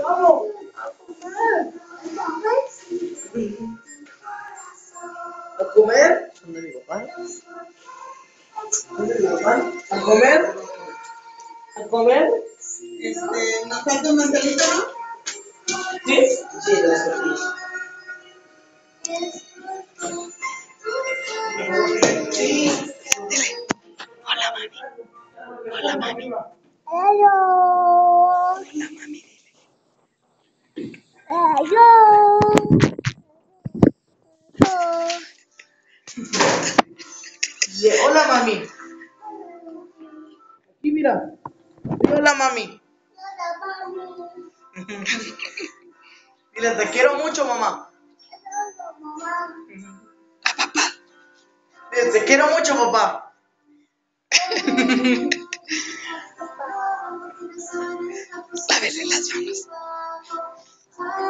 Vamos. ¿A comer? ¿Dónde mi papá? ¿Dónde mi papá? ¿A comer? ¿A comer? ¿Nos falta un mantelito, no? ¿Sí? Sí, de la tortilla. Hola, mami. Hola, mami. Hello. Hola, mami. Hello. Hola, mami. Aquí, mira. Hola, mami. Dile, te quiero mucho, mamá. Dile, te quiero mucho, papá. Lávese las manos.